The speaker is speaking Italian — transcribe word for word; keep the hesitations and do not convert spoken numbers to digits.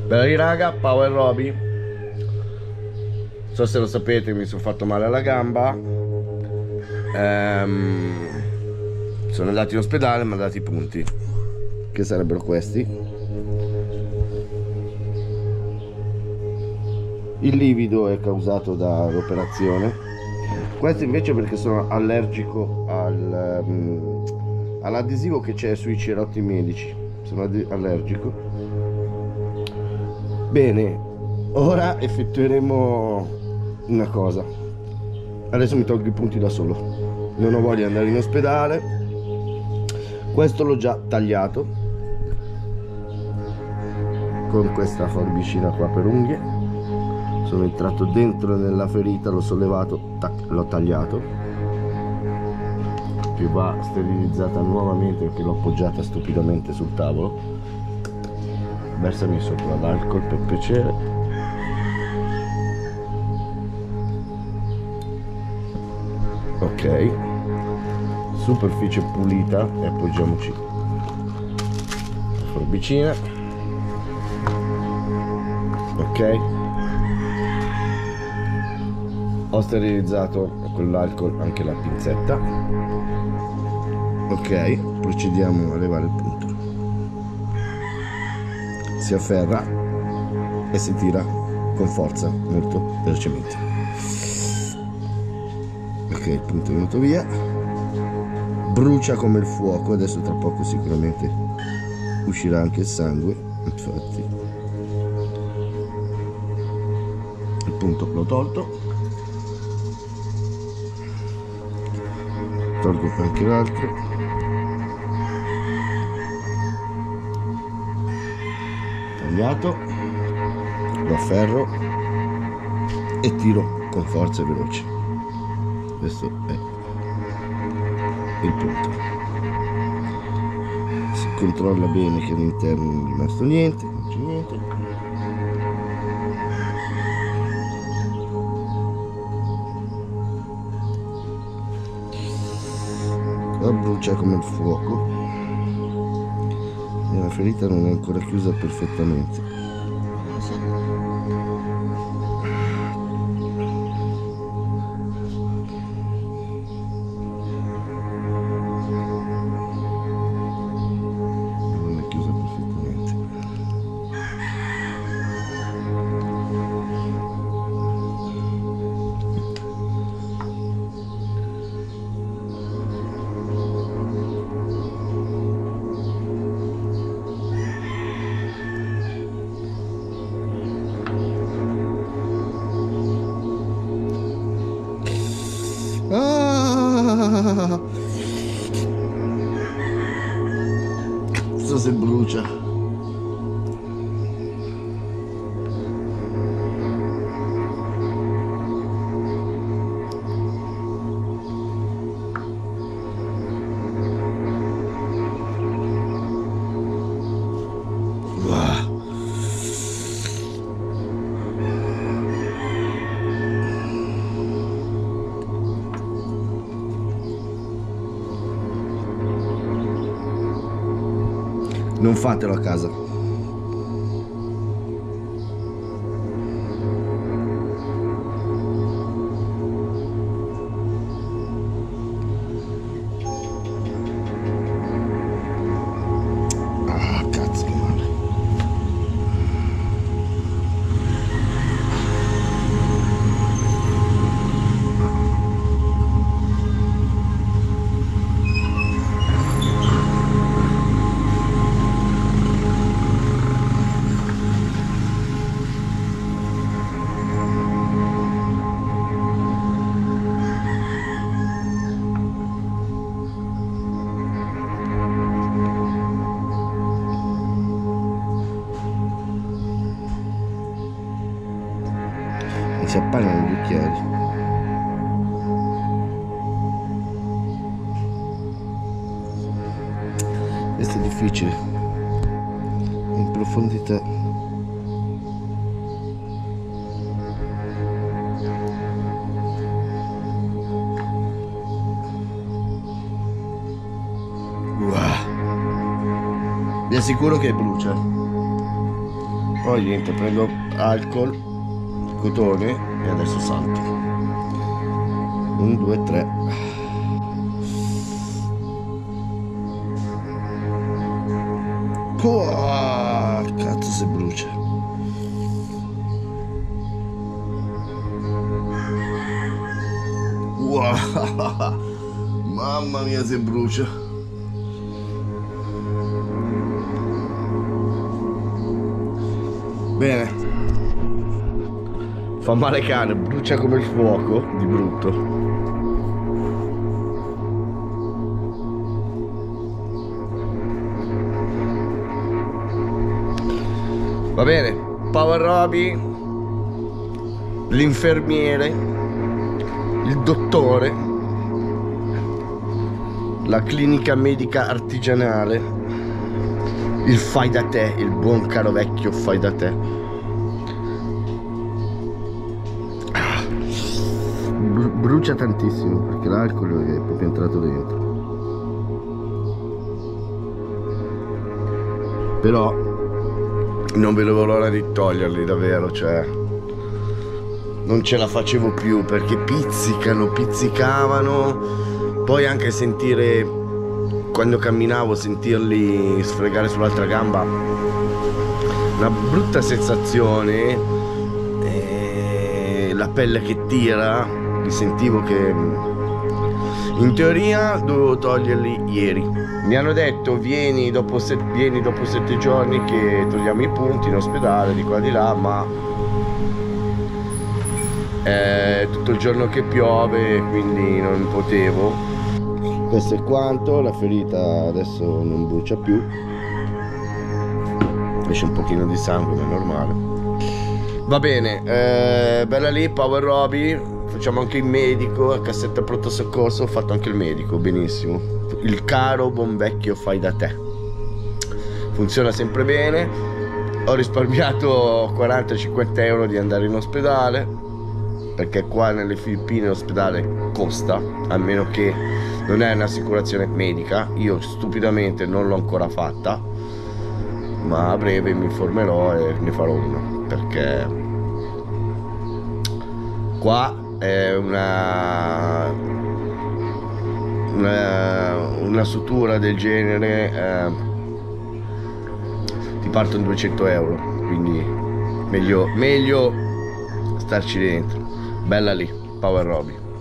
Bella raga, Power Roby. Non so se lo sapete, mi sono fatto male alla gamba. Ehm, sono andati in ospedale, mi hanno dato i punti, che sarebbero questi. Il livido è causato dall'operazione. Questo invece perché sono allergico al, um, all'adesivo che c'è sui cerotti medici. Sono allergico. Bene, ora effettueremo una cosa. Adesso mi tolgo i punti da solo. Non ho voglia di andare in ospedale. Questo l'ho già tagliato con questa forbicina qua per unghie. Sono entrato dentro nella ferita, l'ho sollevato, l'ho tagliato. Più va sterilizzata nuovamente perché l'ho appoggiata stupidamente sul tavolo. Versami sopra l'alcol per piacere. Ok, superficie pulita e appoggiamoci la forbicina. Ok, ho sterilizzato con l'alcol anche la pinzetta. Ok, procediamo a levare il punto. Si afferra e si tira con forza, molto velocemente. Ok, il punto è venuto via. Brucia come il fuoco. Adesso tra poco sicuramente uscirà anche il sangue. Infatti il punto l'ho tolto. Tolgo anche l'altro. Tagliato, lo afferro e tiro con forza e veloce. Questo è il punto. Si controlla bene che all'interno non è rimasto niente, non c'è niente. Qua brucia come il fuoco. La ferita non è ancora chiusa perfettamente. Non è chiusa perfettamente. Ah! Cazzo se brucia. Non fatelo a casa. Ah, cazzo che male. Si appannano gli occhiali. Questo è difficile in profondità. Wow. Vi assicuro che brucia. Poi niente, prendo alcol, cotone e adesso salto. Un, due, tre. Oh, cazzo si brucia. Wow. Mamma mia, si brucia. Bene. Fa male cane, brucia come il fuoco, di brutto. Va bene, Power Roby, l'infermiere, il dottore, la clinica medica artigianale, il fai da te, il buon caro vecchio fai da te. Ah, brucia tantissimo perché l'alcol è proprio entrato dentro. Però non vedevo l'ora di toglierli, davvero, cioè non ce la facevo più perché pizzicano, pizzicavano. Poi anche sentire, quando camminavo, sentirli sfregare sull'altra gamba, una brutta sensazione, e la pelle che tira, li sentivo che in teoria dovevo toglierli ieri. Mi hanno detto vieni dopo, set, vieni dopo sette giorni che togliamo i punti in ospedale, di qua di là, ma è tutto il giorno che piove, quindi non potevo. Questo è quanto, la ferita adesso non brucia più, esce un pochino di sangue, ma è normale. Va bene, eh, bella lì, Power Roby, facciamo anche il medico, cassetta pronto soccorso, ho fatto anche il medico, benissimo. Il caro buon vecchio fai da te, funziona sempre bene. Ho risparmiato quaranta cinquanta euro di andare in ospedale, perché qua nelle Filippine l'ospedale costa, a meno che non è un'assicurazione medica. Io stupidamente non l'ho ancora fatta, ma a breve mi informerò e ne farò una, perché qua è una una, una sutura del genere, eh, ti partono duecento euro, quindi meglio, meglio starci dentro. Bella lì, Power Roby.